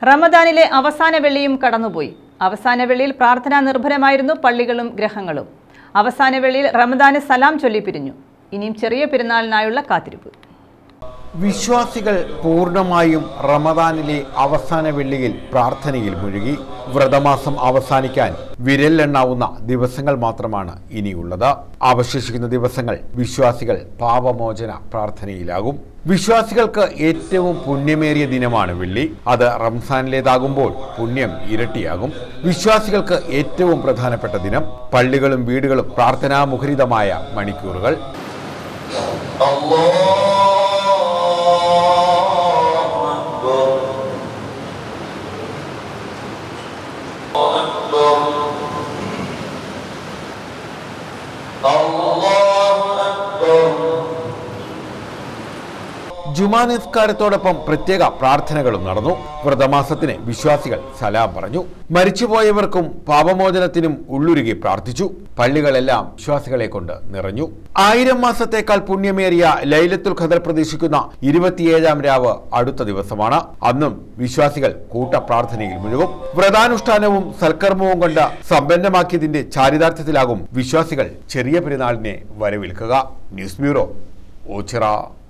റമദാനിലെ അവസാന വെള്ളിയും കടന്നുപോയി. അവസാന വെള്ളിയിൽ പ്രാർത്ഥനാ നിർഭരമായിരുന്നു പള്ളികളും ഗ്രഹങ്ങളും. അവസാന വെള്ളിയിൽ റമദാന് സലാം ചൊല്ലി പിരിഞ്ഞു. ഇനിയും ചെറിയ പെരുന്നാളിനായുള്ള കാത്തിരിപ്പ്. വിശ്വാസികൾ പൂർണ്ണമായും റമദാനിലെ അവസാന വെള്ളിയിൽ പ്രാർത്ഥനയിൽ മുഴുകി. വ്രതമാസം അവസാനിക്കാൻ വിരലെണ്ണാവുന്ന ദിവസങ്ങൾ മാത്രമാണ് ഇനിയുള്ളത്. അവശേഷിക്കുന്ന ദിവസങ്ങൾ വിശ്വാസികൾ പാപമോചന പ്രാർത്ഥനയിലാകും. വിശ്വാസികൾക്ക് ഏറ്റവും പുണ്യമേറിയ ദിനമാണ് വെള്ളി. അത് റംസാനിലേതാകുമ്പോൾ പുണ്യം ഇരട്ടിയാകും. വിശ്വാസികൾക്ക് ഏറ്റവും പ്രധാനപ്പെട്ട ദിനം. പള്ളികളും വീടുകളും പ്രാർത്ഥനാമുഖരിതമായ മണിക്കൂറുകൾ. ജുമാ നിസ്കാരത്തോടൊപ്പം പ്രത്യേക പ്രാർത്ഥനകളും നടന്നു. വ്രതമാസത്തിന് വിശ്വാസികൾ സലാം പറഞ്ഞു. മരിച്ചുപോയവർക്കും പാപമോചനത്തിനും ഉള്ളുരുകി പ്രാർത്ഥിച്ചു. പള്ളികളെല്ലാം വിശ്വാസികളെ കൊണ്ട് നിറഞ്ഞു. 1000 മാസത്തേക്കാൾ പുണ്യമേറിയ ലൈലത്തുൽ ഖദർ പ്രതീക്ഷിക്കുന്ന 27ാം രാവ് അടുത്ത ദിവസമാണ്. അന്നും വിശ്വാസികൾ കൂട്ടപ്രാർത്ഥനയിൽ മുഴുകും. വ്രതാനുഷ്ഠാനവും സൽക്കർമ്മവും കൊണ്ട് സമ്പന്നമാക്കിയതിന്റെ ചാരിതാർത്ഥ്യത്തിലാകും വിശ്വാസികൾ ചെറിയ പെരുന്നാളിനെ വരവേൽക്കുക. News bureau, Ochira.